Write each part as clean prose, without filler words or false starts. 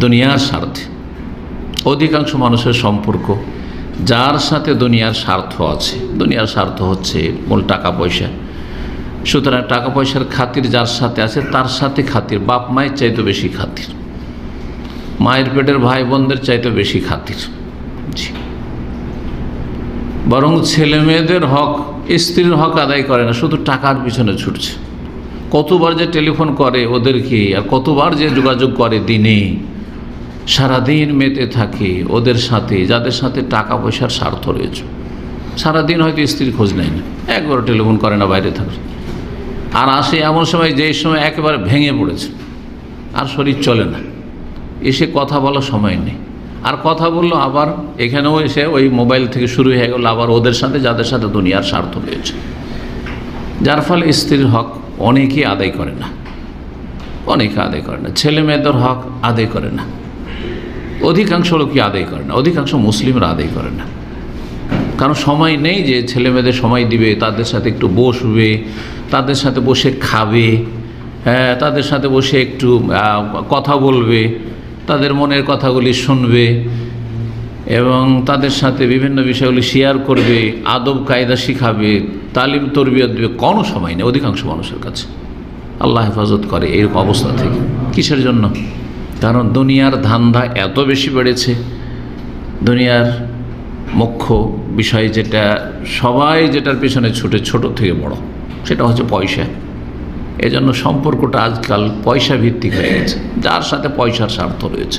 দুনিয়ার স্বার্থে। অধিকাংশ মানুষের সম্পর্ক যার সাথে দুনিয়ার স্বার্থ আছে, দুনিয়ার স্বার্থ হচ্ছে মূল টাকা পয়সা, সুতরাং টাকা পয়সার খাতির যার সাথে আছে তার সাথে খাতির, বাপ মায়ের চাইতে বেশি খাতির, মায়ের পেটের ভাই বোনদের চাইতে বেশি খাতির। বরং ছেলে মেয়েদের হক, স্ত্রীর হক আদায় করে না, শুধু টাকার পিছনে ছুটছে। কতবার যে টেলিফোন করে ওদেরকে, আর কতবার যে যোগাযোগ করে দিনে, সারাদিন মেতে থাকে ওদের সাথে যাদের সাথে টাকা পয়সার স্বার্থ রয়েছে। সারাদিন হয়তো স্ত্রীর খোঁজ নেয় না, একবারও টেলিফোন করে না, বাইরে থাকে। আর আসে এমন সময় যে সময় একেবারে ভেঙে পড়েছে, আর শরীর চলে না, এসে কথা বলার সময় নেই। আর কথা বললো আবার এখানেও এসে ওই মোবাইল থেকে শুরু হয়ে গেল আবার ওদের সাথে যাদের সাথে দুনিয়ার স্বার্থ রয়েছে। যার ফলে স্ত্রীর হক অনেকেই আদায় করে না, অনেকে আদায় করে না। ছেলে মেয়েদের হক আদায় করে না, অধিকাংশ লোকই আদায় করে না, অধিকাংশ মুসলিমরা আদায় করে না। কারণ সময় নেই যে ছেলে মেয়েদের সময় দিবে, তাদের সাথে একটু বসবে, তাদের সাথে বসে খাবে, হ্যাঁ, তাদের সাথে বসে একটু কথা বলবে, তাদের মনের কথাগুলি শুনবে এবং তাদের সাথে বিভিন্ন বিষয়গুলি শেয়ার করবে, আদব কায়দা শিখাবে, তালিম তরবিয়ত দেবে। কোনো সময় নেই অধিকাংশ মানুষের কাছে। আল্লাহ হেফাজত করে এরকম অবস্থা থেকে। কিসের জন্য? কারণ দুনিয়ার ধান্দা এত বেশি বেড়েছে। দুনিয়ার মুখ্য বিষয় যেটা সবাই যেটার পিছনে ছুটে, ছোট থেকে বড়, সেটা হচ্ছে পয়সা। এজন্য সম্পর্কটা আজকাল পয়সা ভিত্তিক হয়ে গেছে, যার সাথে পয়সার স্বার্থ রয়েছে।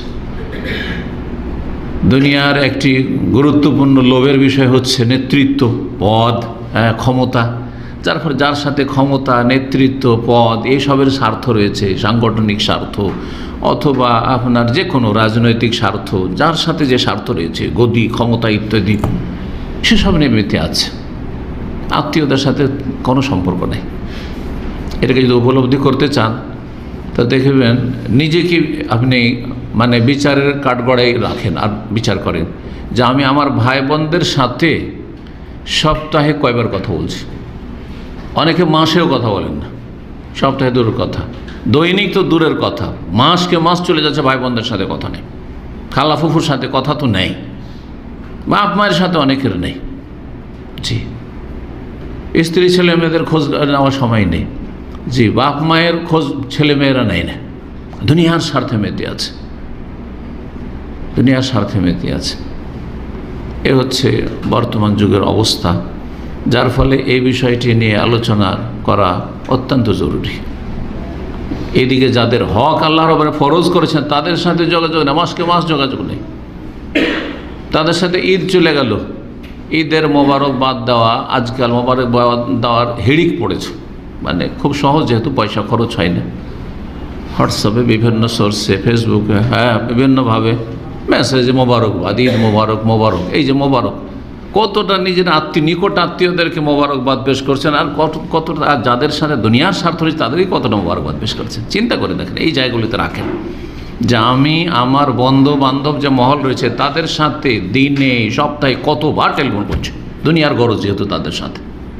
দুনিয়ার একটি গুরুত্বপূর্ণ লোভের বিষয় হচ্ছে নেতৃত্ব, পদ, ক্ষমতা। যার ফলে যার সাথে ক্ষমতা, নেতৃত্ব, পদ এইসবের স্বার্থ রয়েছে, সাংগঠনিক স্বার্থ অথবা আপনার যে কোনো রাজনৈতিক স্বার্থ, যার সাথে যে স্বার্থ রয়েছে, গদি, ক্ষমতা ইত্যাদি, সেসব নিয়ে মেতে আছে। আত্মীয়দের সাথে কোনো সম্পর্ক নেই। এটাকে যদি উপলব্ধি করতে চান তো দেখবেন নিজেকে আপনি মানে বিচারের কাঠগড়ায় রাখেন আর বিচার করেন যে আমি আমার ভাই বোনদের সাথে সপ্তাহে কয়বার কথা বলছি। অনেকে মাসেও কথা বলেন না, সপ্তাহে দূরের কথা, দৈনিক তো দূরের কথা, মাসকে মাস চলে যাচ্ছে ভাই বোনদের সাথে কথা নেই, খালা ফুফুর সাথে কথা তো নেই, বাপ মায়ের সাথে অনেকের নেই। জি, স্ত্রী ছেলে মেয়েদের খোঁজ নেওয়ার সময় নেই। জি, বাপ মায়ের খোঁজ ছেলে মেয়েরা নেয় না। দুনিয়ার স্বার্থে মেতে আছে, দুনিয়ার স্বার্থে মেতে আছে। এ হচ্ছে বর্তমান যুগের অবস্থা, যার ফলে এই বিষয়টি নিয়ে আলোচনা করা অত্যন্ত জরুরি। এদিকে যাদের হক আল্লাহর উপরে ফরজ করেছেন তাদের সাথে যোগাযোগ নেই, মাসকে মাস যোগাযোগ নেই। তাদের সাথে ঈদ চলে গেল, ঈদের মোবারক বাদ দেওয়া, আজকাল মোবারক বাদ দেওয়ার হিড়িক পড়েছে। মানে খুব সহজ, যেহেতু পয়সা খরচ হয় না, হোয়াটসঅ্যাপে বিভিন্ন সোর্সে, ফেসবুকে, হ্যাঁ, বিভিন্নভাবে মেসেজে মোবারকবাদ, ঈদ মোবারক, মোবারক, এই যে মোবারক, কতটা নিজের নিকট আত্মীয়দেরকে মোবারকবাদ পেশ করছেন, আর কতটা যাদের সাথে দুনিয়ার স্বার্থ রয়েছে তাদেরই কতটা মোবারকবাদ পেশ করছেন। চিন্তা করে দেখেন, এই জায়গাগুলিতে রাখেন যে আমি আমার বন্ধু বান্ধব যে মহল রয়েছে তাদের সাথে দিনে সপ্তাহে কতবার টেলিফোন করছি, দুনিয়ার গরজ যেহেতু তাদের সাথে।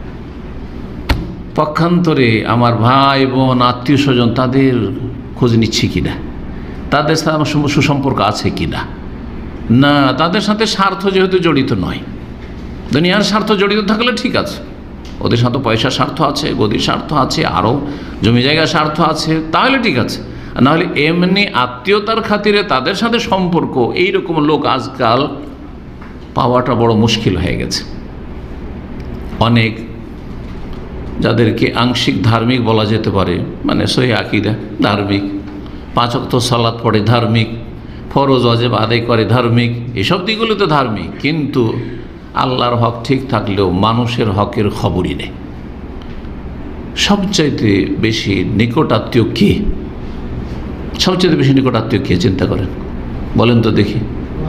পক্ষান্তরে আমার ভাই বোন, আত্মীয় স্বজন, তাদের খোঁজ নিচ্ছি কিনা, তাদের সাথে আমার সুসম্পর্ক আছে কিনা, না তাদের সাথে স্বার্থ যেহেতু জড়িত নয়, দুনিয়ার স্বার্থ জড়িত থাকলে ঠিক আছে, ওদের সাথে পয়সার স্বার্থ আছে, গদির স্বার্থ আছে, আরও জমি জায়গার স্বার্থ আছে, তাহলে ঠিক আছে। নাহলে এমনি আত্মীয়তার খাতিরে তাদের সাথে সম্পর্ক, এইরকম লোক আজকাল পাওয়াটা বড় মুশকিল হয়ে গেছে। অনেক যাদেরকে আংশিক ধার্মিক বলা যেতে পারে, মানে সহি আকীদা, ধার্মিক, 5 ওয়াক্ত সালাত পড়ে ধার্মিক, ফরজ ওয়াজিব আদায় করে ধার্মিক, এসব দিকগুলো তো ধার্মিক, কিন্তু আল্লাহর হক ঠিক থাকলেও মানুষের হকের খবরই নেই। সবচাইতে বেশি নিকট আত্মীয় কে? সবচেয়ে বেশি নিকট আত্মীয় কে চিন্তা করেন, বলেন তো দেখি।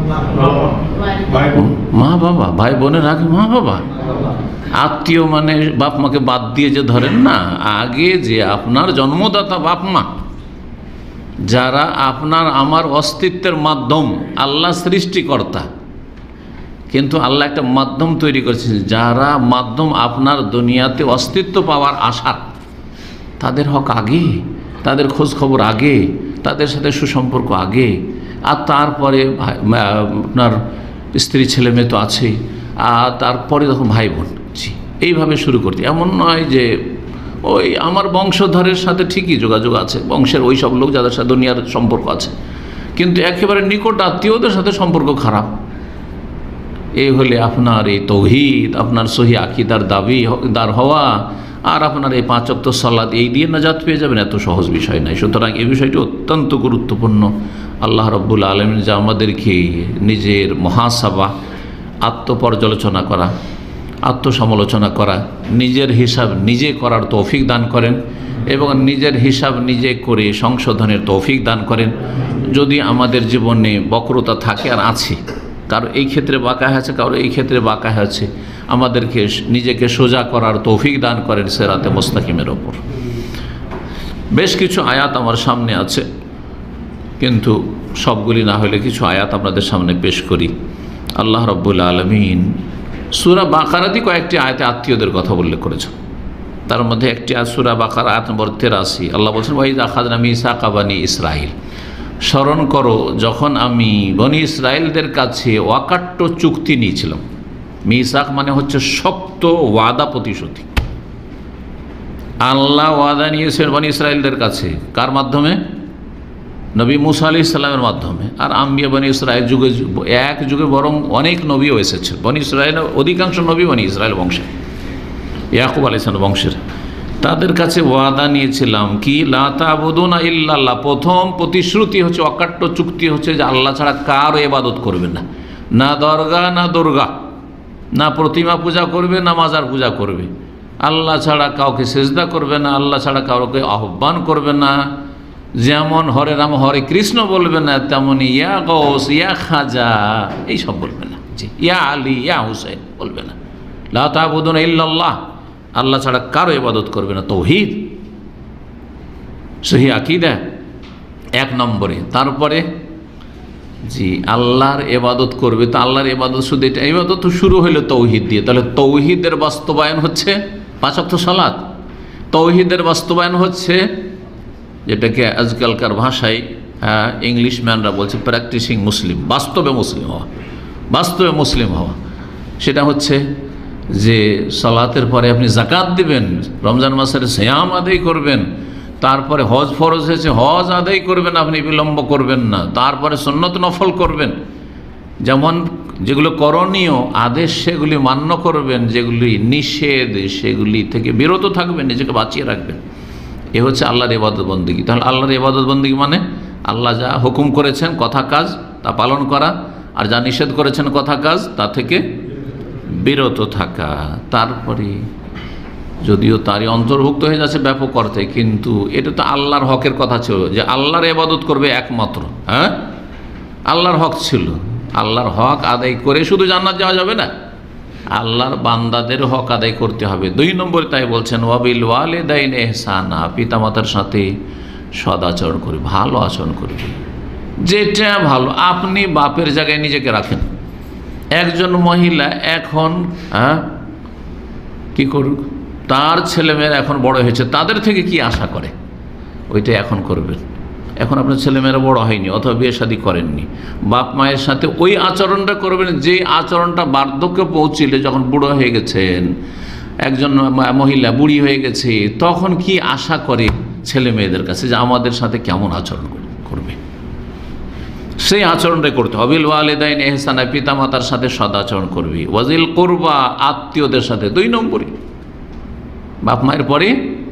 মা বাবা, ভাই বোনের আগে মা বাবা। আত্মীয় মানে বাপ মাকে বাদ দিয়ে যে ধরেন না, আগে যে আপনার জন্মদাতা বাপ মা, যারা আপনার আমার অস্তিত্বের মাধ্যম, আল্লাহ সৃষ্টিকর্তা, কিন্তু আল্লাহ একটা মাধ্যম তৈরি করেছেন, যারা মাধ্যম আপনার দুনিয়াতে অস্তিত্ব পাওয়ার আশা, তাদের হক আগে, তাদের খোঁজ খবর আগে, তাদের সাথে সুসম্পর্ক আগে। আর তারপরে আপনার স্ত্রী ছেলে মেয়ে তো আছেই, আর তারপরে তখন ভাই বোন। জি, এইভাবে শুরু করতে, এমন নয় যে ওই আমার বংশধরের সাথে ঠিকই যোগাযোগ আছে, বংশের ওই সব লোক যাদের সাথে দুনিয়ার সম্পর্ক আছে, কিন্তু একেবারে নিকট আত্মীয়দের সাথে সম্পর্ক খারাপ। এই হলে আপনার এই তৌহিদ, আপনার সহি আকীদার দাবিদার হওয়া, আর আপনার এই 5 ওয়াক্ত সালাত, এই দিয়ে নাজাত পেয়ে যাবেন, এত সহজ বিষয় নয়। সুতরাং এই বিষয়টি অত্যন্ত গুরুত্বপূর্ণ। আল্লাহ রাব্বুল আলামিন যে আমাদেরকে নিজের মুহাসাবা, আত্মপর্যালোচনা করা, আত্মসমালোচনা করা, নিজের হিসাব নিজে করার তৌফিক দান করেন এবং নিজের হিসাব নিজে করে সংশোধনের তৌফিক দান করেন। যদি আমাদের জীবনে বক্রতা থাকে, আর আছে, কারো এই ক্ষেত্রে বাঁকা আছে, কারো এই ক্ষেত্রে বাঁকা আছে, আমাদেরকে নিজেকে সোজা করার তৌফিক দান করেন সিরাতে মুস্তাকিমের ওপর। বেশ কিছু আয়াত আমার সামনে আছে, কিন্তু সবগুলি না হলে কিছু আয়াত আপনাদের সামনে পেশ করি। আল্লাহ রাব্বুল আলামিন সূরা বাকারাতে কয়েকটি আয়াতে আত্মীয়দের কথা উল্লেখ করেছেন। তার মধ্যে একটি সূরা বাকারা আয়াত নম্বর 83। আল্লাহ বলছেন, ওয়াইযা আখাযনা মিসাকা বানি ইসরাঈল, স্মরণ করো যখন আমি বনি ইসরায়েলদের কাছে অকাট্য চুক্তি নিয়েছিলাম। মিসাক মানে হচ্ছে শক্ত ওয়াদা, প্রতিশ্রুতি। আল্লাহ ওয়াদা নিয়েছেন বনি ইসরায়েলদের কাছে, কার মাধ্যমে? নবী মুসা আলাইহিস সালামের মাধ্যমে। আর আম্বিয়া বনি ইসরায়েল যুগে, এক যুগে বরং অনেক নবীও এসেছে। বনি ইসরায়েল অধিকাংশ নবী বনি ইসরায়েল বংশের, ইয়াকুব আলাইহিস সালাম বংশের। তাদের কাছে ওয়াদা নিয়েছিলাম কি, লা তা'বুদুনা ইল্লাল্লাহ। প্রথম প্রতিশ্রুতি হচ্ছে, অকাট্য চুক্তি হচ্ছে যে আল্লাহ ছাড়া কারও ইবাদত করবে না, না দরগা না দুর্গা, না প্রতিমা পূজা করবে, না মাজার পূজা করবে। আল্লাহ ছাড়া কাউকে সেজদা করবে না, আল্লাহ ছাড়া কাউকে আহ্বান করবে না। যেমন হরে রাম হরে কৃষ্ণ বলবে না, তেমনি ইয়া গৌস, ইয়া খাজা, এইসব বলবে না। জি, ইয়া আলী, ইয়া হুসাইন বলবে না। লা তা'বুদুনা ইল্লাল্লাহ, আল্লাহ ছাড়া কারো ইবাদত করবে না। তৌহিদ, সহি আকীদা 1 নম্বরে। তারপরে জি আল্লাহর ইবাদত করবে। তো আল্লাহর ইবাদত শুধু এটা ইবাদত তো শুরু হলো তৌহিদ দিয়ে, তাহলে তৌহিদের বাস্তবায়ন হচ্ছে 5 ওয়াক্ত সালাত। তৌহিদের বাস্তবায়ন হচ্ছে যেটাকে আজকালকার ভাষায় ইংলিশম্যানরা বলছে প্র্যাকটিসিং মুসলিম, বাস্তবে মুসলিম হওয়া। বাস্তবে মুসলিম হওয়া সেটা হচ্ছে যে সালাতের পরে আপনি যাকাত দিবেন, রমজান মাসের সিয়াম আদায় করবেন, তারপরে হজ ফরজ হয়েছে হজ আদায় করবেন, আপনি বিলম্ব করবেন না, তারপরে সুন্নত নফল করবেন, যেমন যেগুলো করণীয় আদেশ সেগুলি মান্য করবেন, যেগুলি নিষেধ সেগুলি থেকে বিরত থাকবেন, নিজেকে বাঁচিয়ে রাখবেন। এ হচ্ছে আল্লাহর ইবাদত বন্দেগী। তাহলে আল্লাহর ইবাদত বন্দেগী মানে আল্লাহ যা হুকুম করেছেন কথা কাজ তা পালন করা, আর যা নিষেধ করেছেন কথা কাজ তা থেকে বিরত থাকা। তারপরে যদিও তারই অন্তর্ভুক্ত হয়ে যাচ্ছে ব্যাপক অর্থে, কিন্তু এটা তো আল্লাহর হকের কথা ছিল যে আল্লাহর ইবাদত করবে একমাত্র। হ্যাঁ, আল্লাহর হক ছিল। আল্লাহর হক আদায় করে শুধু জান্নাত যাওয়া যাবে না, আল্লাহর বান্দাদের হক আদায় করতে হবে। 2 নম্বরে তাই বলছেন, ওয়াবিল ওয়ালিদাইনি ইহসানা, পিতামাতার সাথে সদাচরণ করবে, ভালো আচরণ করবে। যেটা ভালো, আপনি বাপের জায়গায় নিজেকে রাখেন। একজন মহিলা এখন কি করুক, তার ছেলেমেয়েরা এখন বড় হয়েছে, তাদের থেকে কি আশা করে ওইটা এখন করবেন। এখন আপনার ছেলেমেয়েরা বড় হয়নি অথবা বিয়ে শাদী করেননি, বাপ মায়ের সাথে ওই আচরণটা করবেন যে আচরণটা বার্ধক্যে পৌঁছলে, যখন বুড়ো হয়ে গেছেন, একজন মহিলা বুড়ি হয়ে গেছে, তখন কি আশা করে ছেলে মেয়েদের কাছে যে আমাদের সাথে কেমন আচরণ করবে, সেই আচরণটাই করতে হবে। বিল ওয়ালিদাইনি ইহসানা, পিতামাতার সাথে সদাচরণ করবি। ওয়াজিল কুরবা, আত্মীয়দের সাথে 2 নম্বরে, বাপ মায়ের পরে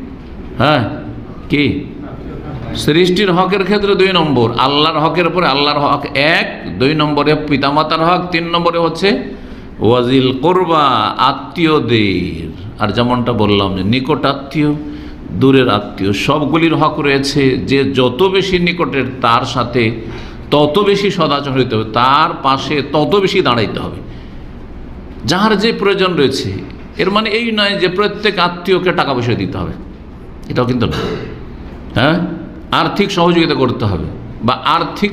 কি সৃষ্টির হকের ক্ষেত্রে 2 নম্বর, আল্লাহর হকের পরে আল্লাহর হক 1, 2 নম্বরে পিতামাতার হক, 3 নম্বরে হচ্ছে ওয়াজিল কুরবা, আত্মীয়দের। আর যেমনটা বললাম যে নিকট আত্মীয়, দূরের আত্মীয়, সবগুলির হক রয়েছে। যে যত বেশি নিকটের তার সাথে তত বেশি সদাচরণ হইতে হবে, তার পাশে তত বেশি দাঁড়াইতে হবে, যার যে প্রয়োজন রয়েছে। এর মানে এই নয় যে প্রত্যেক আত্মীয়কে টাকা পয়সা দিতে হবে, এটাও কিন্তু না। হ্যাঁ, আর্থিক সহযোগিতা করতে হবে বা আর্থিক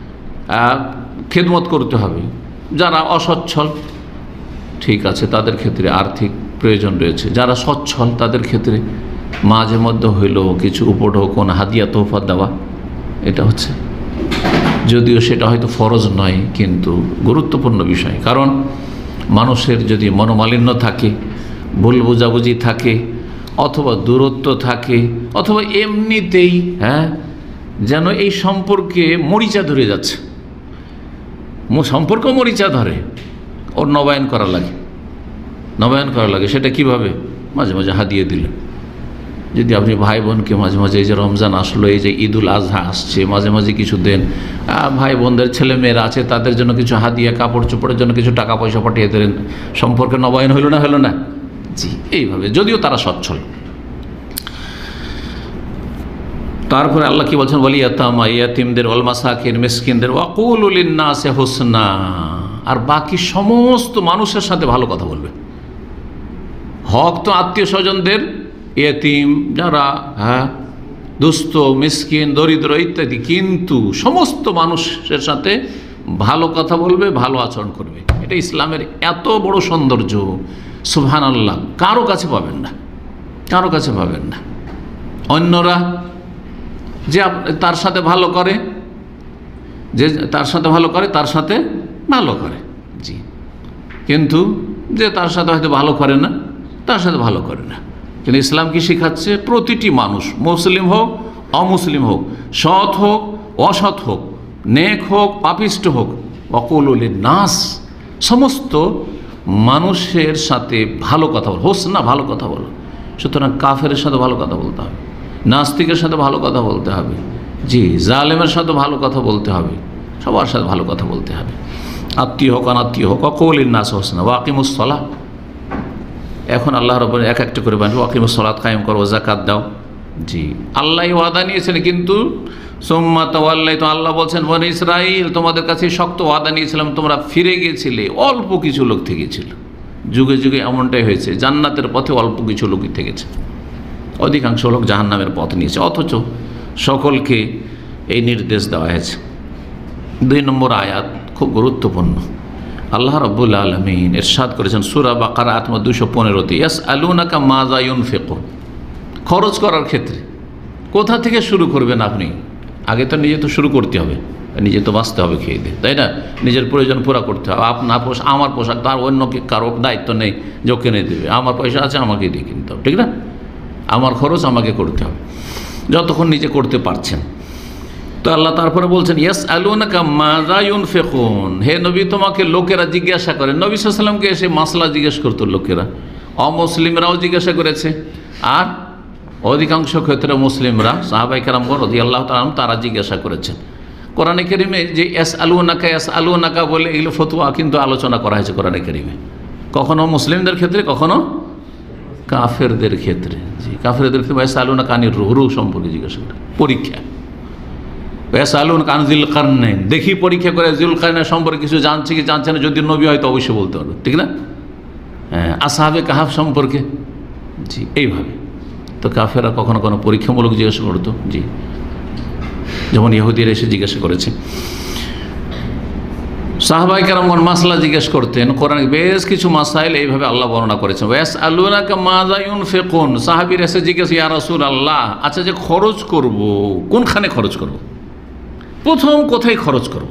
খেদমত করতে হবে। যারা অসচ্ছল ঠিক আছে, তাদের ক্ষেত্রে আর্থিক প্রয়োজন রয়েছে। যারা সচ্ছল তাদের ক্ষেত্রে মাঝে মধ্যে হইলেও কিছু উপঢৌকন, হাদিয়া, তোহফা দেওয়া, এটা হচ্ছে যদিও সেটা হয়তো ফরজ নয়, কিন্তু গুরুত্বপূর্ণ বিষয়। কারণ মানুষের যদি মনোমালিন্য থাকে, ভুল বোঝাবুঝি থাকে, অথবা দূরত্ব থাকে, অথবা এমনিতেই যেন এই সম্পর্কে মরিচা ধরে যাচ্ছে, সম্পর্ক মরিচা ধরে, ওর নবায়ন করা লাগে। সেটা কিভাবে? মাঝে মাঝে হাদিয়ে দিলেন। যদি আপনি ভাই বোনকে মাঝে মাঝে, এই যে রমজান আসলো, এই যে ঈদুল আজহা আসছে, মাঝে মাঝে কিছু দেন, ভাই বোনদের ছেলে মেয়েরা আছে তাদের জন্য কিছু হাদিয়া, কাপড় চোপড়ের জন্য কিছু টাকা পয়সা পাঠিয়ে দিলেন, সম্পর্কে নবায়ন হলো না? জি, এইভাবে, যদিও তারা সচ্ছল। তারপরে আল্লাহ কি বলছেন? ওয়ালিয়াতামা, ইয়াতিমদের, ওয়াল মাসাকিন, মিসকিনদের, ওয়াকুলু লিন্নাসি হুসনা, আর বাকি সমস্ত মানুষের সাথে ভালো কথা বলবে। হক তো আত্মীয় স্বজনদের, ইয়াতিম যারা দুস্থ, মিসকিন, দরিদ্র ইত্যাদি, কিন্তু সমস্ত মানুষের সাথে ভালো কথা বলবে, ভালো আচরণ করবে। এটা ইসলামের এত বড় সৌন্দর্য, সুবহানাল্লাহ, কারো কাছে পাবেন না। অন্যরা যে তার সাথে ভালো করে, তার সাথে ভালো করে, জি, কিন্তু যে তার সাথে হয়তো ভালো করে না, তার সাথে ভালো করে না। কিন্তু ইসলাম কি শেখাচ্ছে? প্রতিটি মানুষ, মুসলিম হোক অমুসলিম হোক, সৎ হোক অসৎ হোক, নেক হোক পাপিষ্ট হোক, ওয়াকুলু লিন্নাস, সমস্ত মানুষের সাথে ভালো কথা বলো, হোসনা, ভালো কথা বলো। সুতরাং কাফেরের সাথে ভালো কথা বলতে হবে, নাস্তিকের সাথে ভালো কথা বলতে হবে, জি, জালেমের সাথে ভালো কথা বলতে হবে, সবার সাথে ভালো কথা বলতে হবে, আত্মীয় হোক অনাত্মীয় হোক। ওয়াকুলু লিন্নাস হোসনা ওয়াকিমুস সালাহ। এখন আল্লাহ রাব্বুল এক একটা করে বলেন, ওয়াকিমুস সালাত, কায়েম করো, যাকাত দাও। জি, আল্লাহ ওয়াদা নিয়েছেন, কিন্তু সুম্মা তাওয়াল্লাইতুম, আল্লাহ বলছেন, বনী ইসরাইল, তোমাদের কাছে শক্ত ওয়াদা নিয়েছিলাম, তোমরা ফিরে গিয়েছিলে, অল্প কিছু লোক থেকেছিল। যুগে যুগে এমনটাই হয়েছে, জান্নাতের পথে অল্প কিছু লোকই থেকেছে, অধিকাংশ লোক জাহান্নামের পথ নিয়েছে, অথচ সকলকে এই নির্দেশ দেওয়া হয়েছে। 2 নম্বর আয়াত খুব গুরুত্বপূর্ণ। আল্লাহ রাব্বুল আলামিন ইরশাদ করেছেন সূরা বাকারা আয়াত 215-তে, ইয়াসআলুনাকা মাযা ইউনফিকুন, খরচ করার ক্ষেত্রে কোথা থেকে শুরু করবেন আপনি? আগে তো নিজে তো শুরু করতে হবে, নিজে তো বাঁচতে হবে খেয়ে দিয়ে, তাই না? নিজের প্রয়োজন পুরা করতে হবে। আমার পোশাক তার অন্য কারো দায়িত্ব নেই যে ও কিনে দেবে, আমার পয়সা আছে আমাকে দিয়ে কিনতে হবে, ঠিক না? আমার খরচ আমাকে করতে হবে, যতক্ষণ নিজে করতে পারছেন। তো আল্লাহ তারপরে বলছেন, ইয়াসআলুনাকা মাযা ইউনফিকুন, হে নবী, তোমাকে লোকেরা জিজ্ঞাসা করে। নবী সাল্লাল্লাহু আলাইহি ওয়াসাল্লামকে এসে মাসলা জিজ্ঞেস করতো লোকেরা, অমুসলিমরাও জিজ্ঞাসা করেছে, আর অধিকাংশ ক্ষেত্রে মুসলিমরা, সাহাবায়ে কেরামগণ রাদিয়াল্লাহু তাআলা তারা জিজ্ঞাসা করেছেন। কোরআনে কারিমে যে ইয়াসআলুনাকা বলে এগুলো ফতোয়া কিন্তু আলোচনা করা হয়েছে কোরআনে কারিমে, কখনো মুসলিমদের ক্ষেত্রে, কখনো কাফেরদের ক্ষেত্রে। জি, কাফেরদের ক্ষেত্রে ইয়াসআলুনাকা আনির রূহ সম্পর্কে জিজ্ঞাসা করে, পরীক্ষা। ইয়াসআলুনাকা আন যিল কারনাইন, দেখি পরীক্ষা করে যিল কারনাইন সম্পর্কে কিছু জানছে কি জানছে না, যদি নবী হয়তো অবশ্যই বলতে পারবে, ঠিক না? হ্যাঁ, আসহাবে কাহাফ সম্পর্কে, জি, এইভাবে। তো কাফেরা কখনো কোনো পরীক্ষামূলক জিজ্ঞাসা করতো, জি, যেমন ইহুদিরা এসে জিজ্ঞাসা করেছে। সাহাবায়ে কেরামগণ মাসলা জিজ্ঞেস করতেন, কোরআনে বেশ কিছু মাসাইল এইভাবে আল্লাহ বর্ণনা করেছেন। ইয়াসআলুনাকা মাযা ইউনফিকুন, সাহাবীরা এসে জিজ্ঞেস, ইয়া রাসূলুল্লাহ, আচ্ছা যে খরচ করব, কোনখানে খরচ করব, প্রথম কোথায় খরচ করব?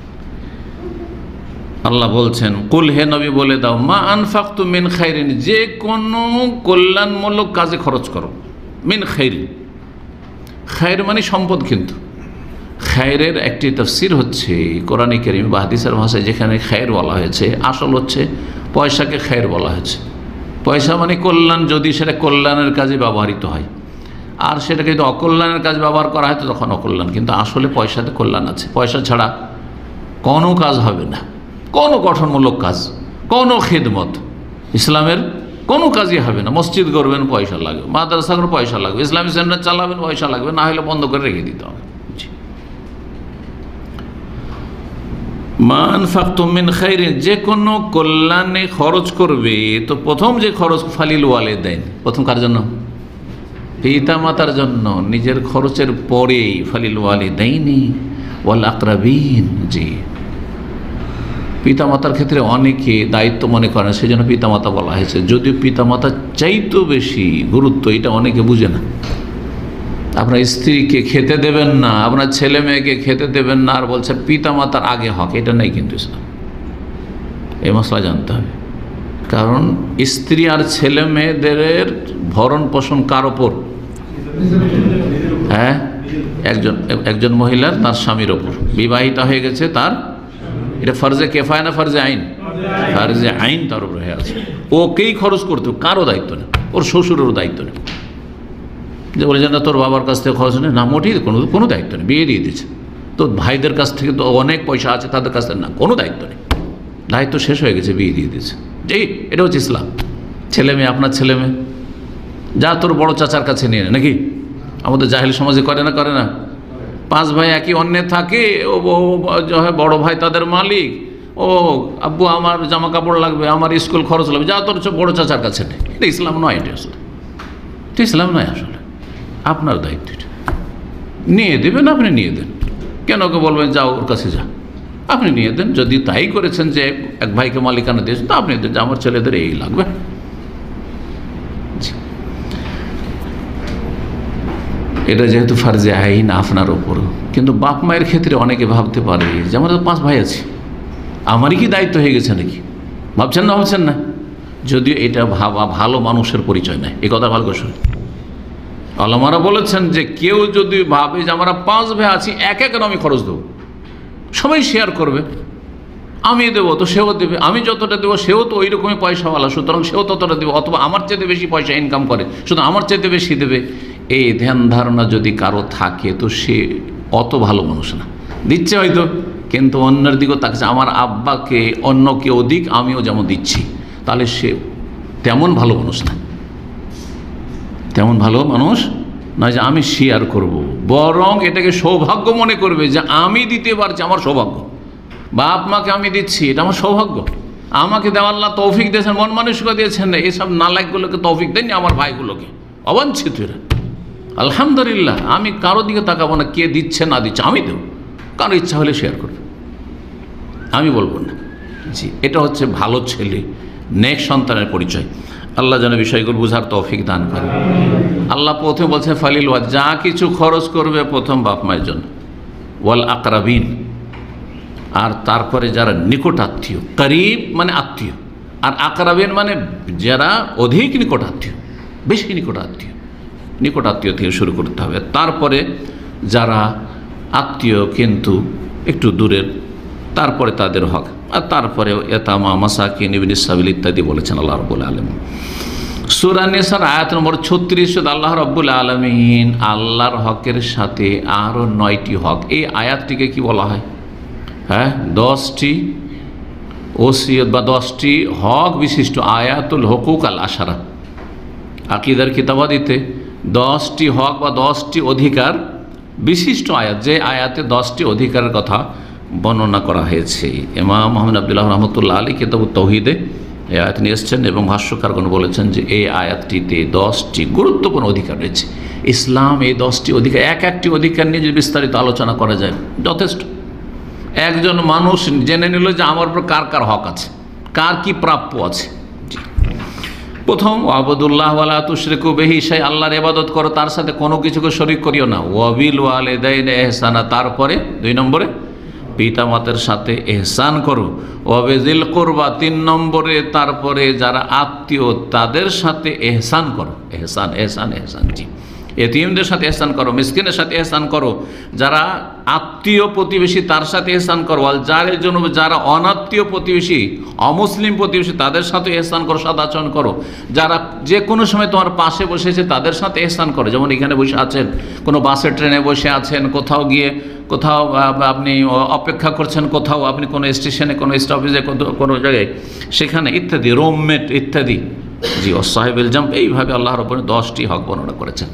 আল্লাহ বলছেন, কুল, হে নবী বলে দাও, মা আনফাকতুম মিন খাইরিন, যে কোনো কল্যাণমূলক কাজে খরচ করো। মিন খাইরিন, খায়র মানে সম্পদ, কিন্তু খায়রের একটি তাফসীর হচ্ছে কোরআনে কারীম বা হাদিসের ভাষায় যেখানে খায়র বলা হয়েছে, আসল হচ্ছে পয়সাকে খায়র বলা হয়েছে। পয়সা মানে কল্যাণ, যদি সেটা কল্যাণের কাজে ব্যবহৃত হয়, আর সেটাকে যদি অকল্যাণের কাজে ব্যবহার করা হয় তো তখন অকল্যাণ। কিন্তু আসলে পয়সাতে কল্যাণ আছে, পয়সা ছাড়া কোনো কাজ হবে না, কোনো গঠনমূলক কাজ, কোনো খেদমত, ইসলামের কোনো কাজই হবে না। মসজিদ করবেন পয়সা লাগবে, মাদ্রাসা করে পয়সা লাগবে, ইসলামী সেন্টার চালাবেন পয়সা লাগবে, না হলে বন্ধ করে রেখে দিতে হবে। মা আনফাকতুম মিন খাইরিন, যে কোনো কল্যাণে খরচ করবে, তো প্রথম যে খরচ ফালিল ওয়ালিদাইন, প্রথম কার জন্য? পিতা মাতার জন্য। নিজের খরচের পরেই ফালিল ওয়ালিদাইনি ওয়াল আকরাবিন। জি, পিতামাতার ক্ষেত্রে অনেকে দায়িত্ব মনে করেন, সেই জন্য পিতামাতা বলা হয়েছে, যদিও পিতামাতার চাইতেও বেশি গুরুত্ব এটা অনেকে বুঝে না। আপনার স্ত্রীকে খেতে দেবেন না, আপনার ছেলে মেয়েকে খেতে দেবেন না, আর বলছে পিতা মাতার আগে হক, এটা নেই কিন্তু ইসলাম। এই মশলা জানতে হবে। কারণ স্ত্রী আর ছেলে মেয়েদের ভরণ পোষণ কার ওপর? হ্যাঁ, একজন মহিলার তার স্বামীর ওপর, বিবাহিতা হয়ে গেছে তার, এটা ফরজে কেফায়া না ফরজে আইন? ফরজে আইন তার উপর হয়ে আছে, ওকেই খরচ করতে, কারো দায়িত্ব নেই, ওর শ্বশুরেরও দায়িত্ব নেই। যে বলে যে না তোর বাবার কাছ থেকে খরচ নেই, না মোটেই কোনো দায়িত্ব নেই, বিয়ে দিয়ে দিচ্ছে। তো ভাইদের কাছ থেকে তো অনেক পয়সা আছে, তাদের কাছ থেকে না, কোনো দায়িত্ব নেই, দায়িত্ব শেষ হয়ে গেছে, বিয়ে দিয়ে দিয়েছে। যেই এটা হচ্ছে ইসলাম। ছেলে মেয়ে, আপনার ছেলে মেয়ে যা তোর বড় চাচার কাছে নিয়ে নে, নাকি আমাদের জাহেল সমাজে করে না? 5 ভাই একই অন্যে থাকে, ও বড় ভাই তাদের মালিক, ও আব্বু আমার জামা কাপড় লাগবে, আমার স্কুল খরচ লাগবে, যা তোর বড় চাচার কাছে নেই। এটা ইসলাম নয়, এটা আসলে এটা ইসলাম নয়। আসলে আপনার দায়িত্ব, এটা নিয়ে দেবেন, আপনি নিয়ে দেন। কেন ওকে বলবেন যাও ওর কাছে যা? আপনি নিয়ে দেন। যদি তাই করেছেন যে এক ভাইকে মালিকানা দিয়েছেন, তো আপনি দেন যে আমার ছেলেদের এই লাগবে। এটা যেহেতু ফার্জে আইন আপনার ওপর, কিন্তু বাপ মায়ের ক্ষেত্রে অনেকে ভাবতে পারে যে আমার তো 5 ভাই আছে, আমারই কি দায়িত্ব হয়ে গেছে নাকি? ভাবছেন না? যদিও এটা ভাবা ভালো মানুষের পরিচয় নয়। এই কথা ভালো করে শুনুন। আলেমারা বলেছেন যে কেউ যদি ভাবে যে আমরা 5 ভাই আছি, এক আমি খরচ দেবো, সবাই শেয়ার করবে, আমি দেবো তো সেও দেবে, আমি যতটা দেবো সেও তো ওই রকমই পয়সাওয়ালা, সুতরাং সেও ততটা দেবে, অথবা আমার চাইতে বেশি পয়সা ইনকাম করে, শুধু আমার চাইতে বেশি দেবে, এই ধ্যান ধারণা যদি কারো থাকে তো সে অত ভালো মানুষ না। দিচ্ছে হয়তো, কিন্তু অন্যের দিকেও তাকাচ্ছে, আমার আব্বাকে অন্য কেউ দিক আমিও যেমন দিচ্ছি, তাহলে সে তেমন ভালো মানুষ না, তেমন ভালো মানুষ নয় যে আমি শেয়ার করব, বরং এটাকে সৌভাগ্য মনে করবে যে আমি দিতে পারছি, আমার সৌভাগ্য। বাপ মাকে আমি দিচ্ছি, এটা আমার সৌভাগ্য। আমাকে দেওয়া আল্লাহ তৌফিক দিয়েছেন, মন মানসিকতা দিয়েছেন, এইসব নালায়কগুলোকে তৌফিক দেননি, আমার ভাইগুলোকে অবাঞ্ছিত এরা। আলহামদুলিল্লাহ, আমি কারো দিকে তাকাবো না, কে দিচ্ছে না দিচ্ছে, আমি দেবো, কারো ইচ্ছা হলে শেয়ার করবে, আমি বলবো না। জি, এটা হচ্ছে ভালো ছেলে, নেক সন্তানের পরিচয়। আল্লাহ যেন বিষয়গুলো বুঝার তৌফিক দান করে। আল্লাহ প্রথমে বলছে ফালিল ওয়াদ, যা কিছু খরচ করবে প্রথম বাপ মায়ের জন্য, ওয়াল আকরাবিন, আর তারপরে যারা নিকট আত্মীয়, করিব মানে আত্মীয়, আর আকরাবিন মানে যারা অধিক নিকট আত্মীয়, বেশি নিকট আত্মীয় থেকে শুরু করতে হবে। তারপরে যারা আত্মীয় কিন্তু একটু দূরের, তারপরে তাদের হক, আর তারপরে ইয়াতামা, মাসাকিন, ইবনে সাবিল ইত্যাদি বলেছেন আল্লাহ রাব্বুল আলামিন। সূরা নিসার আয়াত নম্বর 36 আল্লাহ রাব্বুল আলামিন আল্লাহর হকের সাথে আরও 9টি হক, এই আয়াতটিকে কি বলা হয়? হ্যাঁ, 10টি ওসিয়ত বা 10টি হক বিশিষ্ট আয়াতুল হুকুক আল আশারা। আকীদার কিতাবাদিতে 10টি হক বা 10টি অধিকার বিশিষ্ট আয়াত, যে আয়াতে 10টি অধিকারের কথা বর্ণনা করা হয়েছে। ইমাম মুহাম্মদ আব্দুল্লাহ রহমতুল্লাহ আলী কিতাবুত তাওহীদে এই আয়াত নিয়ে এসেছেন, এবং ভাষ্যকারগণ বলেছেন যে এই আয়াতটিতে 10টি গুরুত্বপূর্ণ অধিকার রয়েছে। ইসলাম এই 10টি অধিকার, একটি অধিকার নিয়ে যদি বিস্তারিত আলোচনা করা যায় যথেষ্ট। একজন মানুষ জেনে নিল যে আমার উপর কার কার হক আছে, কার কি প্রাপ্য আছে। প্রথম, আবুদুল্লাহ ওয়ালা তুশরিকু বিহি শাই, আল্লাহর ইবাদত করো, তার সাথে কোনো কিছুকে শরীক করিও না। ওয়াবিল ওয়ালিদাইনি ইহসানা, তারপরে 2 নম্বরে পিতা মাতার সাথে ইহসান করো। ওয়াবিজিল কুরবা, 3 নম্বরে তারপরে যারা আত্মীয় তাদের সাথে ইহসান করো। ইহসান, জি, এতিমদের সাথে ইহসান করো, মিসকিনের সাথে ইহসান করো, যারা আত্মীয় প্রতিবেশী তার সাথে ইহসান করো। আল জারের জন্য যারা অনাত্মীয় প্রতিবেশী, অমুসলিম প্রতিবেশী, তাদের সাথে ইহসান করো, সদাচরণ করো। যারা যে কোনো সময় তোমার পাশে বসেছে তাদের সাথে ইহসান করো, যেমন এখানে বসে আছেন, কোনো বাসে ট্রেনে বসে আছেন, কোথাও গিয়ে কোথাও আপনি অপেক্ষা করছেন, কোথাও আপনি কোনো স্টেশনে, কোনো স্টপেজে, কোনো জায়গায়, সেখানে ইত্যাদি, রুমমেট ইত্যাদি। জি, ও সাহেবেল জাম্প, এইভাবে আল্লাহ রাব্বুল 10টি হক বর্ণনা করেছেন।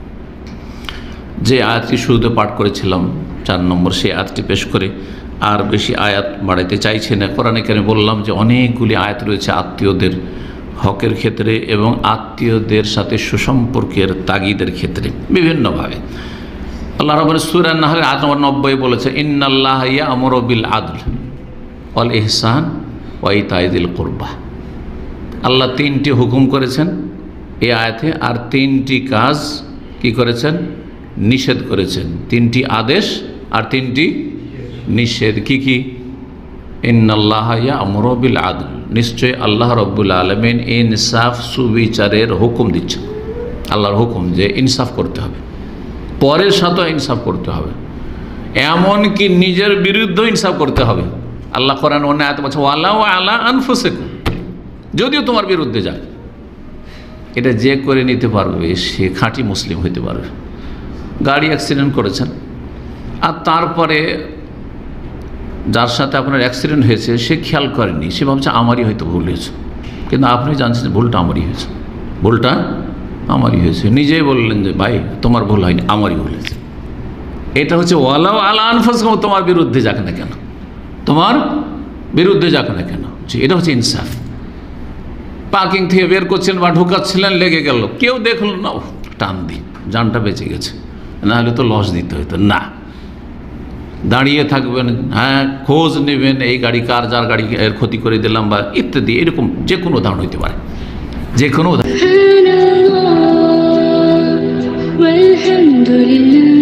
যে আয়াতটি শুরুতে পাঠ করেছিলাম 4 নম্বর, সেই আয়াতটি পেশ করে আর বেশি আয়াত বাড়াইতে চাইছে না। কোরআনে কারিমে বললাম যে অনেকগুলি আয়াত রয়েছে আত্মীয়দের হকের ক্ষেত্রে এবং আত্মীয়দের সাথে সুসম্পর্কের তাগিদের ক্ষেত্রে বিভিন্নভাবে। আল্লাহ রাব্বুল সূরা নাহলের আয়াত নম্বর 90 বলেছে, ইন্নাল্লাহা ইয়া'মুরু বিল আদল ওয়াল ইহসান ওয়া ইতাই যিল কুরবা। আল্লাহ 3টি হুকুম করেছেন এই আয়াতে, আর 3টি কাজ কি করেছেন? নিষেধ করেছেন, 3টি আদেশ আর 3টি নিষেধ। কি কি? ইন্নাল্লাহা ইয়া'মুরু বিল আদল, নিশ্চয় আল্লাহ রাব্বুল আলামিন ইনসাফ সুবিচারের হুকুম দিচ্ছেন। আল্লাহর হুকুম যে ইনসাফ করতে হবে, পরের সাথে ইনসাফ করতে হবে, এমন কি নিজের বিরুদ্ধে ইনসাফ করতে হবে। আল্লাহ কোরআন অন্য আয়াতে বলছে ওয়ালাউ আলা আনফুসিকুম, যদিও তোমার বিরুদ্ধে যায়। এটা যে করে নিতে পারবে সে খাঁটি মুসলিম হইতে পারবে। গাড়ি অ্যাক্সিডেন্ট করেছেন আর তারপরে যার সাথে আপনার অ্যাক্সিডেন্ট হয়েছে সে খেয়াল করেনি, সে ভাবছে আমারই হয়তো ভুল হয়েছে, কিন্তু আপনি জানছেন যে ভুলটা আমারই হয়েছে, ভুলটা আমারই হয়েছে। নিজেই বললেন যে ভাই তোমার ভুল হয়নি, আমারই ভুল হয়েছে। এটা হচ্ছে ওয়ালাউ আলা আনফুসিকুম, তোমার বিরুদ্ধে যাক না কেন, তোমার বিরুদ্ধে যাক না কেন, এটা হচ্ছে ইনসাফ। পার্কিং থেকে বের করছিলেন বা ঢুকাচ্ছিলেন, লেগে গেল, কেউ দেখলো না, টান দিই, জানটা বেঁচে গেছে, না হলে তো লস দিতে হতো না। দাঁড়িয়ে থাকবেন, হ্যাঁ খোঁজ নেবেন এই গাড়ি কার, যার গাড়ি এর ক্ষতি করে দিলাম বা ইত্যাদি, এরকম যে কোনো উদাহরণ হইতে পারে, যে কোনো উদাহরণ।